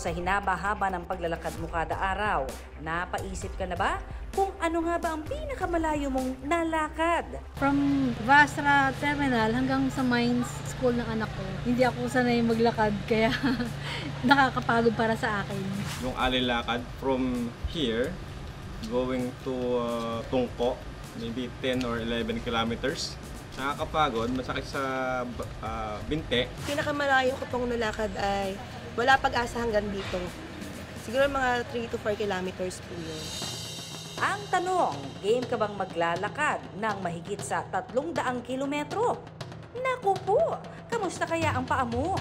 sa hinaba-haba ng paglalakad mo kada araw, napaisip ka na ba kung ano nga ba ang pinakamalayo mong nalakad? From Vastra Terminal hanggang sa Mines School ng anak ko, hindi ako sanay maglakad kaya nakakapagod para sa akin. Yung alilakad from here going to Tungko, maybe 10 or 11 kilometers. Nakakapagod, masakit sa binte. Pinakamalayo ko pong nalakad ay wala pag-asa hanggang dito. Siguro mga 3 to 4 kilometers po yun. Ang tanong, game ka bang maglalakad ng mahigit sa 300 kilometro? Naku po, kamusta kaya ang paa mo?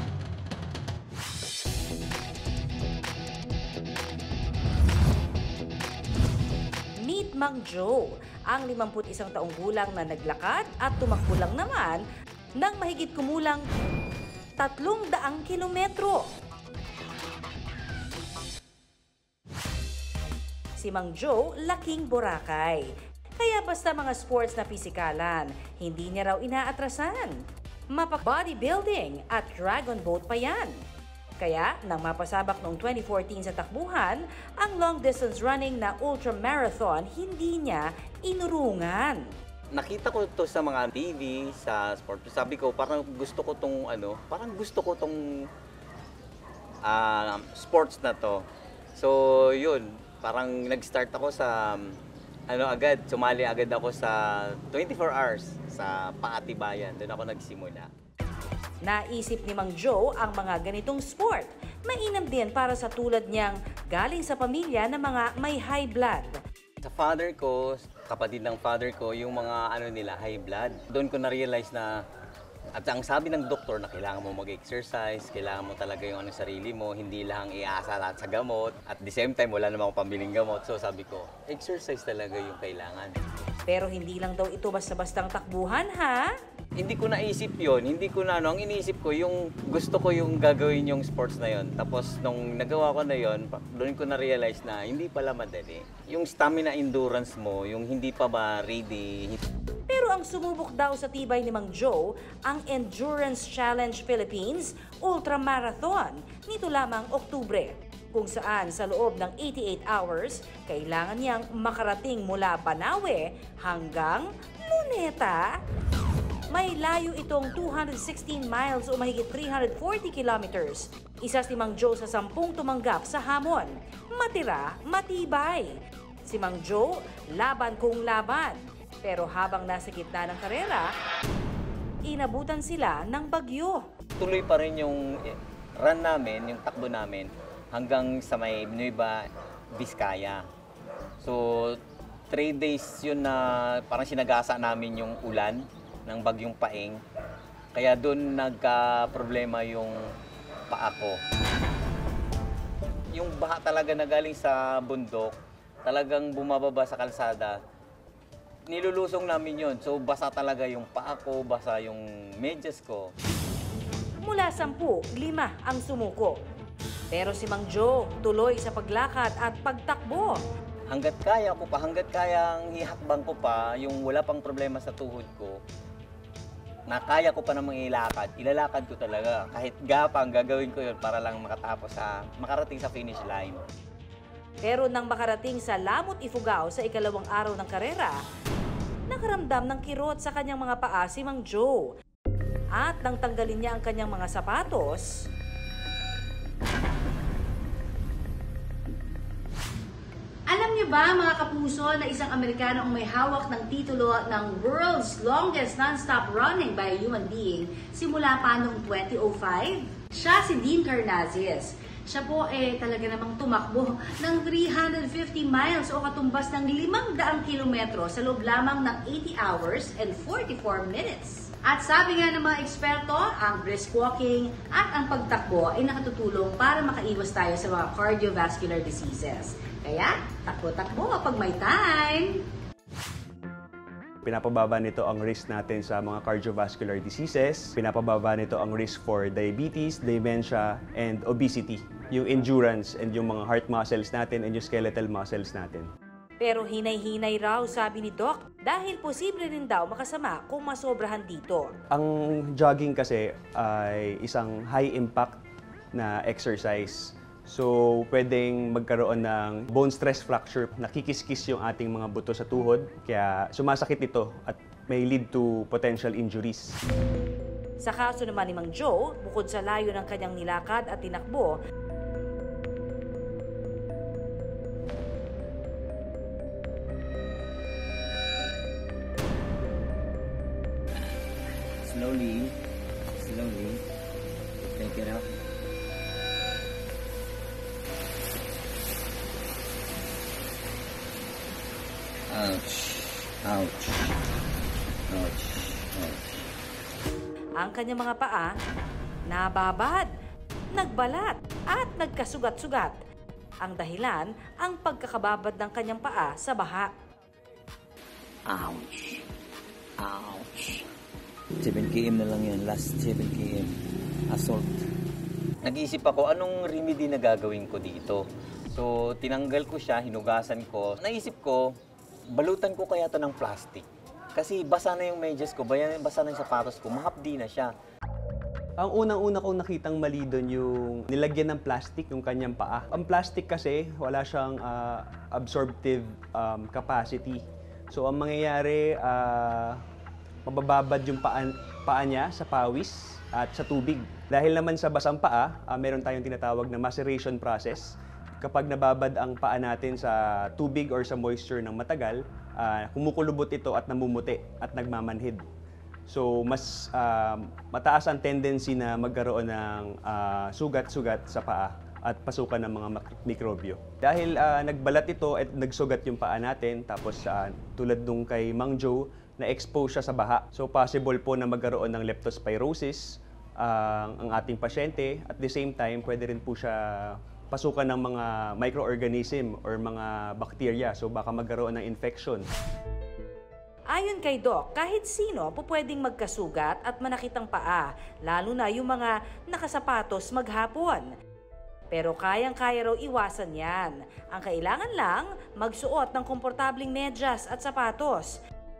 Meet Mang Joe, ang 51 taong gulang na naglakad at tumakbo lang naman ng mahigit kumulang 300 kilometro. Si Mang Joe, laking Boracay. Kaya basta mga sports na pisikalan, hindi niya raw inaatrasan. Bodybuilding at dragon boat pa yan. Kaya, nang mapasabak noong 2014 sa takbuhan, ang long-distance running na ultramarathon hindi niya inurungan. Nakita ko to sa mga TV, sa sport. Sabi ko, parang gusto ko tong sports na to. So, yun, parang nag-start ako sa sumali agad ako sa 24 hours sa Paatibayan. Doon ako nagsimula. Naisip ni Mang Joe ang mga ganitong sport. Mainam din para sa tulad niyang galing sa pamilya ng mga may high blood. Sa father ko, kapatid ng father ko, yung mga high blood. Doon ko na-realize na, at ang sabi ng doktor na kailangan mo mag-exercise, kailangan mo talaga yung sarili mo, hindi lang iasa lahat sa gamot. At the same time, wala namang pambiling gamot. So sabi ko, exercise talaga yung kailangan. Pero hindi lang daw ito basta-bastang takbuhan, ha? Hindi ko naisip yon, ang iniisip ko yung gusto ko yung gagawin yung sports na yon. Tapos nung nagawa ko na yon, doon ko na-realize na hindi pala madali. Yung stamina endurance mo, yung hindi pa ba ready. Pero ang sumubok daw sa tibay ni Mang Joe, ang Endurance Challenge Philippines Ultramarathon nito lamang Oktubre, kung saan sa loob ng 88 hours, kailangan niyang makarating mula Banawe hanggang Luneta. May layo itong 216 miles o mahigit 340 kilometers. Isa si Mang Joe sa 10 tumanggap sa hamon. Matira, matibay. Si Mang Joe, laban kung laban. Pero habang nasa gitna ng karera, inabutan sila ng bagyo. Tuloy pa rin yung run namin, yung takbo namin, hanggang sa may Nueva Vizcaya. So, 3 days yun na parang sinagasa namin yung ulan ng bagyong Paeng. Kaya doon nagka-problema yung paa ko. Yung baha talaga na galing sa bundok, talagang bumababa sa kalsada. Nilulusong namin yun. So basa talaga yung paa ko, basa yung medyas ko. Mula 10, 5 ang sumuko. Pero si Mang Joe tuloy sa paglakad at pagtakbo. Hanggat kaya ko pa, hanggat kayang ihakbang ko pa, yung wala pang problema sa tuhod ko, na kaya ko pa namang ilalakad ko talaga. Kahit gapang, gagawin ko yun para lang makarating sa finish line. Pero nang makarating sa Lamot Ifugao sa ikalawang araw ng karera, nakaramdam ng kirot sa kanyang mga paa si Mang Joe. At nang tanggalin niya ang kanyang mga sapatos, alam niyo ba mga kapuso na isang Amerikano ang may hawak ng titulo ng World's Longest Non-Stop Running by a Human Being simula pa noong 2005? Siya si Dean Karnazes. Siya po talaga namang tumakbo ng 350 miles o katumbas ng 500 kilometro sa loob lamang ng 80 hours and 44 minutes. At sabi nga ng mga eksperto, ang brisk walking at ang pagtakbo ay nakatutulong para makaiwas tayo sa mga cardiovascular diseases. Kaya, takbo-takbo kapag may time! Pinapababa nito ang risk natin sa mga cardiovascular diseases. Pinapababa nito ang risk for diabetes, dementia, and obesity. Yung endurance and yung mga heart muscles natin and yung skeletal muscles natin. Pero hinay-hinay raw sabi ni Doc dahil posible rin daw makasama kung masobrahan dito. Ang jogging kasi ay isang high impact na exercise. So, pwedeng magkaroon ng bone stress fracture, nakikis-kis yung ating mga buto sa tuhod, kaya sumasakit ito at may lead to potential injuries. Sa kaso naman ni Mang Joe, bukod sa layo ng kanyang nilakad at tinakbo, Slowly, take it out. Ouch. ang kanyang mga paa nababad, nagbalat at nagkasugat-sugat. Ang dahilan, ang pagkakababad ng kanyang paa sa baha. Ouch. 7 km na lang yan, last 7 km. Assault. Nag-iisip ako, anong remedy na gagawin ko dito? So, tinanggal ko siya, hinugasan ko. Naisip ko, balutan ko kaya ito ng plastic. Kasi basa na yung medyas ko, basa na yung sapatos ko, mahapdi na siya. Ang unang-una kong nakitang mali doon yung nilagyan ng plastic yung kanyang paa. Ang plastic kasi, wala siyang absorptive capacity. So, ang mangyayari, mabababad yung paa niya sa pawis at sa tubig. Dahil naman sa basang paa, meron tayong tinatawag na maceration process. Kapag nababad ang paa natin sa tubig or sa moisture ng matagal, kumukulubot ito at namumuti at nagmamanhid. So, mas mataas ang tendency na magkaroon ng sugat-sugat sa paa at pasukan ng mga mikrobyo. Dahil nagbalat ito at nagsugat yung paa natin, tapos tulad nung kay Mang Joe, na-expose siya sa baha. So, possible po na magkaroon ng leptospirosis ang ating pasyente. At the same time, pwede rin po siya pasukan ng mga microorganism or mga bacteria. So, baka magkaroon ng infection. Ayon kay Doc, kahit sino po pwedeng magkasugat at manakit ang paa, lalo na yung mga nakasapatos maghapon. Pero kayang-kaya raw iwasan yan. Ang kailangan lang, magsuot ng komportabling medyas at sapatos.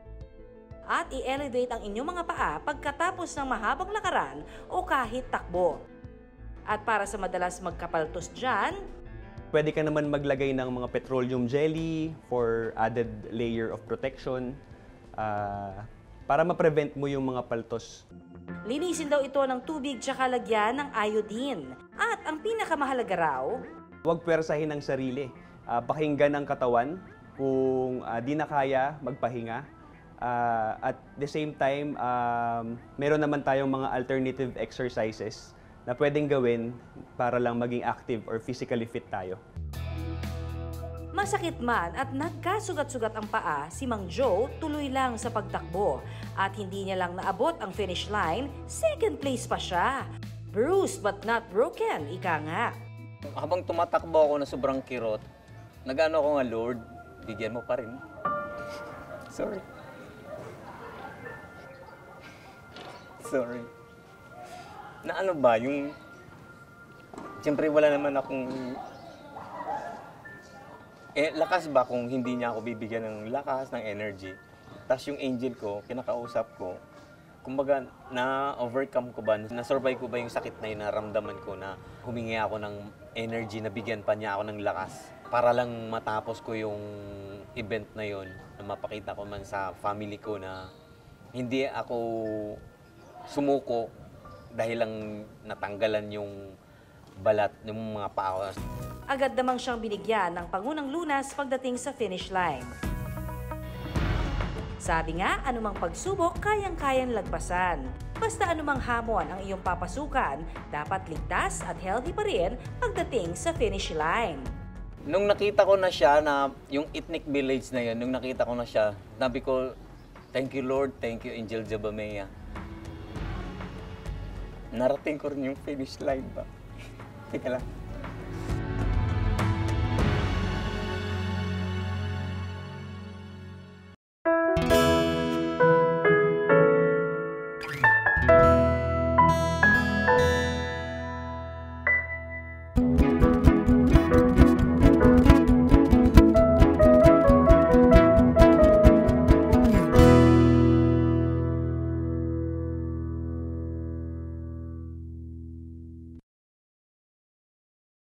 At i-elevate ang inyong mga paa pagkatapos ng mahabang lakaran o kahit takbo. At para sa madalas magkapaltos dyan, pwede ka naman maglagay ng mga petroleum jelly for added layer of protection para ma-prevent mo yung mga paltos. linisin daw ito ng tubig tsaka lagyan ng iodine. At ang pinakamahalaga raw, huwag pwersahin ng sarili. Pakinggan ang katawan kung di na kaya, magpahinga. At the same time, meron naman tayong mga alternative exercises na pwedeng gawin para lang maging active or physically fit tayo. masakit man at nagkasugat-sugat ang paa, si Mang Joe tuloy lang sa pagtakbo. At hindi niya lang naabot ang finish line, second place pa siya. Bruised but not broken, ika nga. Habang tumatakbo ako na sobrang kirot, nag-ano ako nga, Lord, bigyan mo pa rin. Sorry. Na ano ba, yung... Siyempre wala naman akong... lakas ba kung hindi niya ako bibigyan ng lakas, ng energy? Tapos yung angel ko, kinakausap ko, kumbaga, na-overcome ko ba, na-survive ko ba yung sakit na yun, naramdaman ko na humingi ako ng energy, na bigyan pa niya ako ng lakas para lang matapos ko yung event na yun, na mapakita ko man sa family ko na hindi ako sumuko dahil lang natanggalan yung balat ng mga paa. Agad namang siyang binigyan ng pangunang lunas pagdating sa finish line. Sabi nga, anumang pagsubok, kayang-kayang lagpasan. Basta anumang hamon ang iyong papasukan, dapat ligtas at healthy pa rin pagdating sa finish line. Nung nakita ko na siya, na yung ethnic village na yun, nung nakita ko na siya, sabi ko, thank you Lord, thank you Angel Jabamea. Narating ko rin yung finish line ba? Teka lang.